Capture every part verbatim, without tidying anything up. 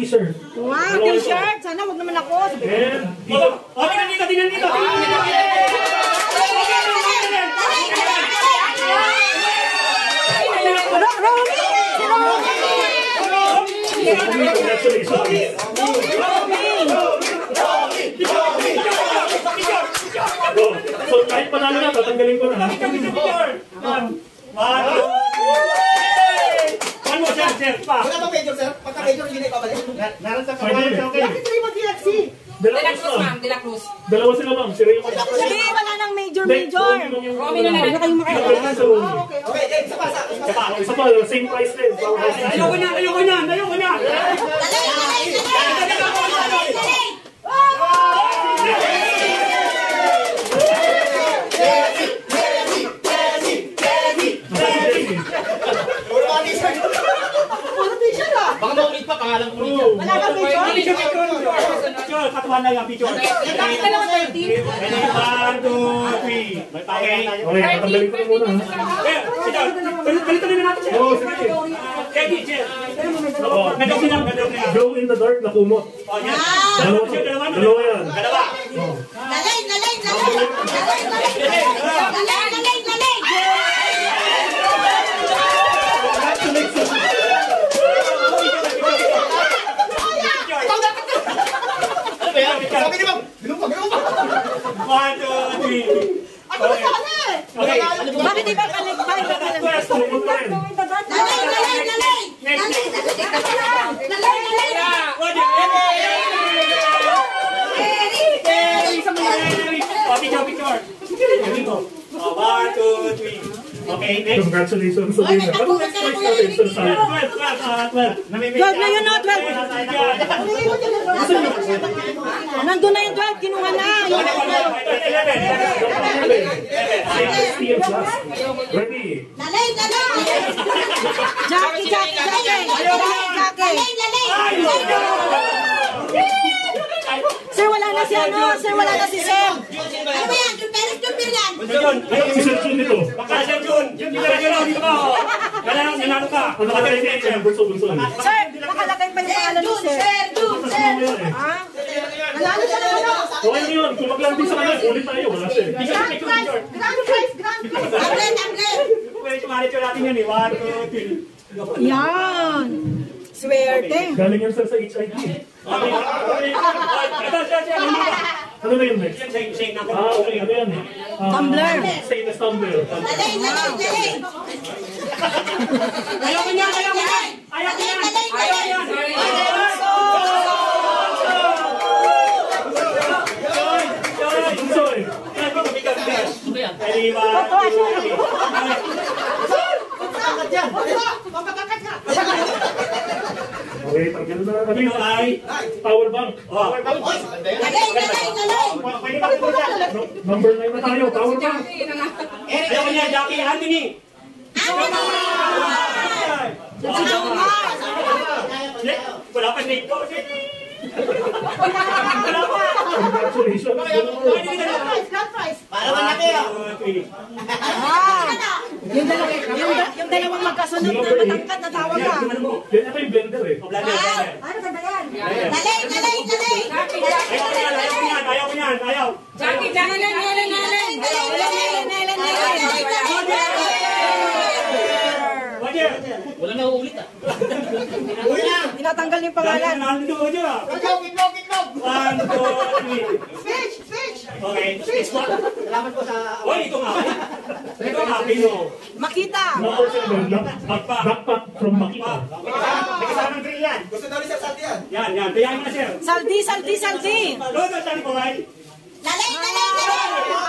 t-shirt. Wow, t-shirt. Sana wag naman ako. And dito. Oh, tingnan dito, tingnan dito. Romy! Si Romy! Congratulations. So kahit panalo na, tatanggalin ko na. One more chance, sir. Wala bang major, sir? Pagka-major, hindi na ipabalik. Naroon sa kawalan siya, okay? Bakit kayo mag-D F C? Dalawa De La sila. Cruz, ma'am. De La Cruz. Dalawa sila, ma'am. Si Ray. Hindi, wala nang major-major. Romy na lang. Huwag na kayong makailan. Okay, eh, isa pa, isa pa. Isa pa. Isa pa, same price din. Ayoko na, ayoko na, ayoko na. Baka maulit pa, pangalan ko ulit yan. Wala kang major? Picture, picture. Picture, katuhan na lang, picture. Bakit ka lang thirteen? One, two, three. Okay. Okay, tatanggalin ko na muna. Eh, sige. Ganito din natin siya. Oo, sige. Ready, Jeff. Oo. Nagaw sila, nagaw sila. Glow in the dark na kumot. Oh, yan. Dalawa to. Dalawa yan. Dalawa. Nalay, nalay, nalay! Nalay, nalay! Nalay, nalay, nalay! Ano ba yan? Sabi ni Ma'am, bilong pa, bilong pa. One, two, three. Ako na sana eh. Okay. Bakit di ba paligbay? Kumot pa rin. Nalay, nalay, nalay! Nalay, nalay! Nalay, nalay! Oh, picture, picture. Here we go. Oh, one, two, three. Okay, next. Congratulations sa winner. Ano next price natin? Sir, sa twelve, twelve, ah, twelve. twelve na yun, no? twelve. Nandun na yung twelve, kinuha na. Ready? Nalay, nalay! Jackie, Jackie, Jackie. Jackie. Nalay, nalay! Sir, wala na si ano. Sir, wala na si Sam. Ano ba yan? Yung Perez, yung Pirlan! Jun, Si Sir Jun dito. baka siya Jun. Jun, dito ka, Jun, dito ka. Nanalo, nanalo ka. Ano ka rin niya? Bunso, bunso. Sir, nakalagay pa yung pangalan ni Sir. Sir, Jun, sir! Ha? Nanalo siya ng ano? Okay na yun. Kung maglanding sa kanya, ulit tayo. Wala siya. Grand prize. Grand prize. Grand prize. Tablet, tablet! Pwede tumalit yung natin yan eh. One, two, three. Yan. Swerte. Galing yan sir sa H I V. Okay. Ito, siya, siya. Ano na yun next? Shake, shake na. Ah, okay. Ano yan? Ah, Tumbler. Stainless tumbler. Nalay, nalay, nalay! Ayaw ko niya, ayaw ko niya. Ayaw ko niya. Nalay, Ayaw nalay! niya. Bunso eh. Ready, one, two, three. Okay, tanggal na natin. Ito ay... Power bank. Oh. Nalay, nalay, nalay! Pwede ba kung siya? Number nine na tayo. Power bank. Ayaw ko niya, Jackie Anthony. Wala pa snake ko. Congratulations. Grand prize. Para man natin ah. Ah. Yung, dalawa, yung, da- yung dalawang magkasunod na matangkad na tawag ka. Yan ito yung blender eh. Ano ba ba yan? Nalay, nalay, nalay! Ayaw ko yan, ayaw ko yan, ayaw. Jackie, Jackie, Nelen, nelen, nelen. Nelen, nelen, nelen. Roger. Wala na uulit ah. Uwi na. Tinatanggal yung pangalan. Nandito ko dyan. Itlog, itlog, itlog. One, two, three. Switch, switch. Okay. Salamat po sa... Uy, ito nga. Ito nga, Pino. Makita. Number seven. Backpack. Backpack from Makita. May kasamang grill yan. Gusto daw ni Sir Sati yan. Yan, yan. Tayahin mo na, sir. Saldi, saldi, saldi. Doon, doon, saan ko, ay? Nalay, nalay, nalay!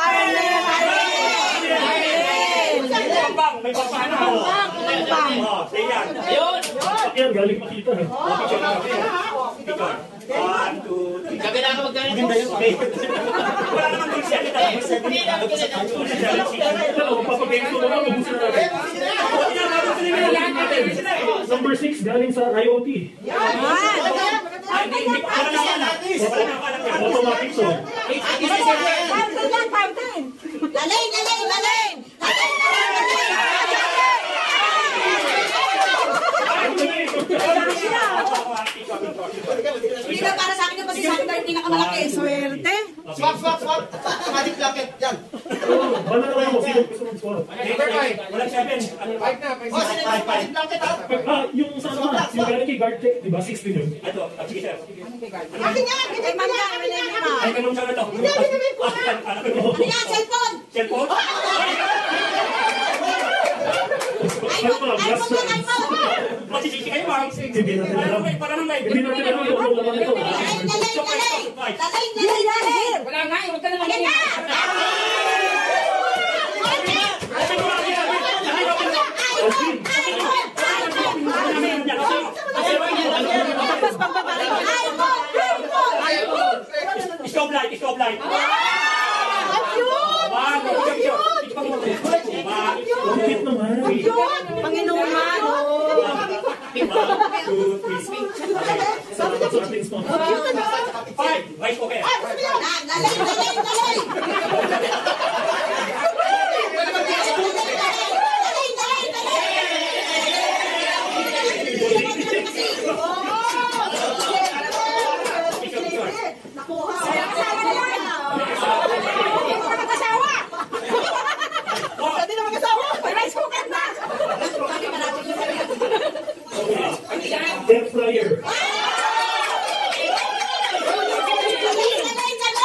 May pampang, may pampang na. Oh, oh, say yan. Yan, galing Makita. Picture. One, two, three. Gabi na ako magdala. Maganda yun, okay. Wala naman doon siya. Ito, papagayin ko naman. Mabusin natin. Number six, galing sa I O T. Automatic so. Fountain yan, fountain. Nalay, nalay, nalay! Nalay, nalay, nalay! Hindi na para sa akin yung kasi sa akin yung pinakamalaki. Swerte. Swap, swap, swap. Magic blanket. Yan. Bala na lang ako. Sino gusto mag-swap? Paper five. Walang seven. Ano? Five na. Oh, sige, magic blanket ha. Ah, yung sa ano na, yung galing kay guard check, di ba? sixteen yun. Ito. Ah, sige, sir. Akin yan! Kay Ma'am na, akin na yun, ma'am. Ay, kanong siya na to. Hindi, hindi, hindi ko na. Ano yan? Cellphone! Cellphone? iPhone! iPhone yan, iPhone! Magsisisi kayo, ma'am. Hindi natin alam. Para nang live. Hindi natin alam kung ano naman ito. Lalay, lalay, lalay! Lalay, lalay, lalay! Wala nga, huwag ka na Akin na! Alvin, Tapos pagbabae. iPhone! iPhone! Stop light, stop light. Ang cute! One, two, three, four. One, ang cute naman. Panginoon man. two, three. Salamat sa ating sponsor. Five. Rice cooker. Lalay, lalay, lalay! Air fryer.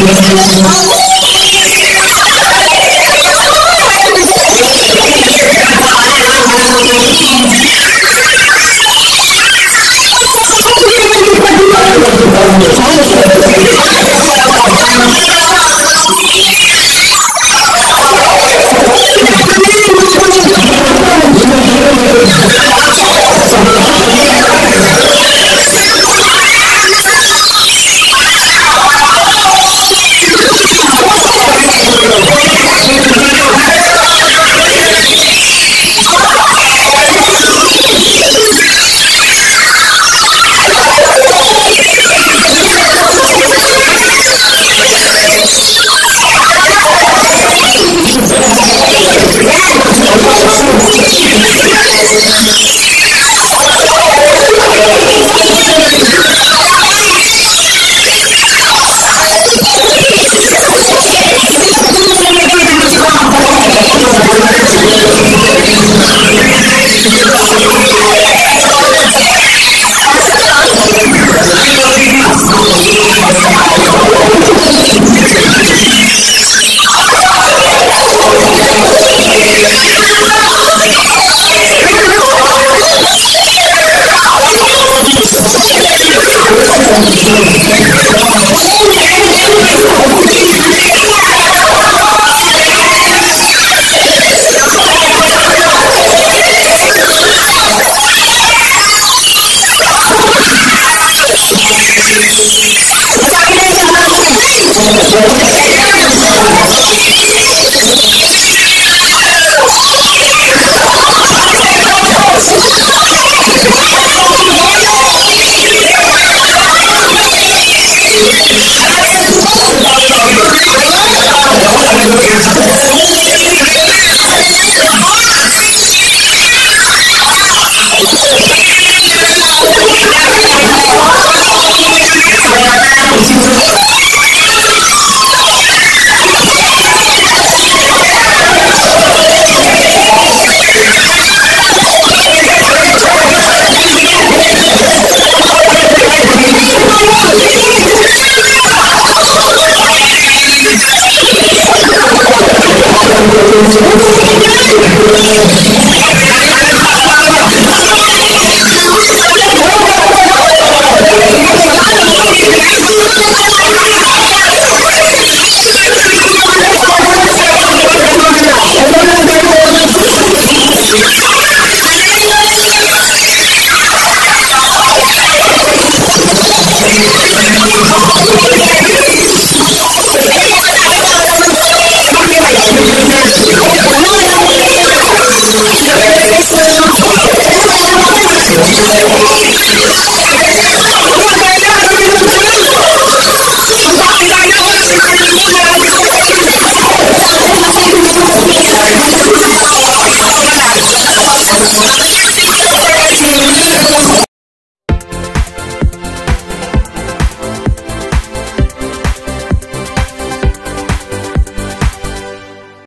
Thank